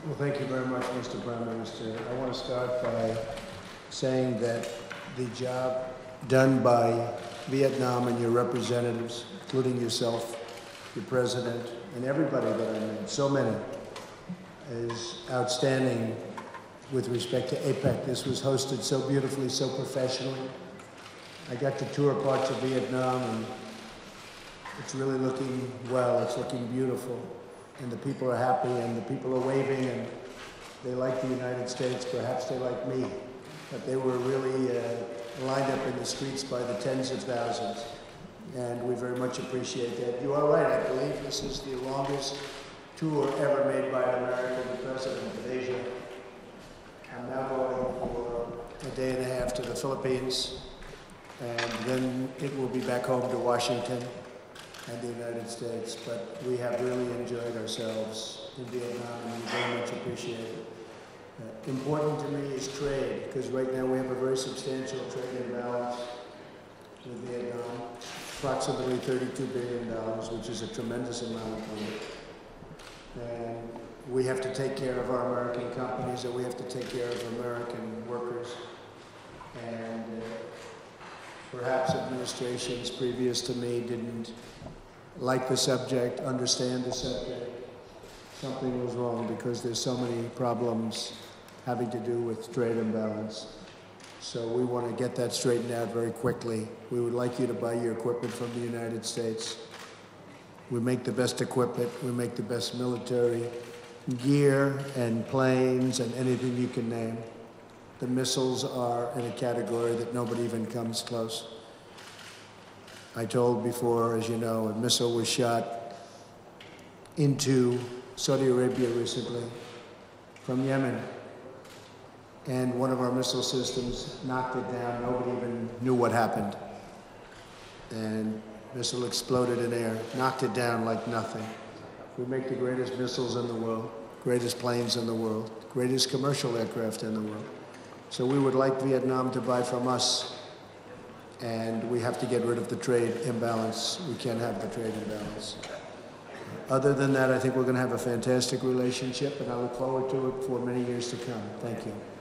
Well, thank you very much, Mr. Prime Minister. I want to start by saying that the job done by Vietnam and your representatives, including yourself, your president, and everybody that I met, so many, is outstanding with respect to APEC. This was hosted so beautifully, so professionally. I got to tour parts of Vietnam, and it's really looking well. It's looking beautiful. And the people are happy, and the people are waving, and they like the United States. Perhaps they like me. But they were really lined up in the streets by the tens of thousands. And we very much appreciate that. You are right. I believe this is the longest tour ever made by an American president of Asia. I'm now going for a day and a half to the Philippines, and then it will be back home to Washington and the United States. But we have really enjoyed ourselves in Vietnam, and we very much appreciate it. Important to me is trade, because right now we have a very substantial trade imbalance with Vietnam, approximately $32 billion, which is a tremendous amount of money. And we have to take care of our American companies, and we have to take care of American workers. And perhaps administrations previous to me didn't like the subject, understand the subject. Something was wrong, because there's so many problems having to do with trade imbalance. So we want to get that straightened out very quickly. We would like you to buy your equipment from the United States. We make the best equipment. We make the best military gear and planes and anything you can name. The missiles are in a category that nobody even comes close. I told before, as you know, a missile was shot into Saudi Arabia recently from Yemen. And one of our missile systems knocked it down. Nobody even knew what happened. And missile exploded in air, knocked it down like nothing. We make the greatest missiles in the world, greatest planes in the world, greatest commercial aircraft in the world. So we would like Vietnam to buy from us, and we have to get rid of the trade imbalance. We can't have the trade imbalance. Other than that, I think we're going to have a fantastic relationship, and I look forward to it for many years to come. Thank you.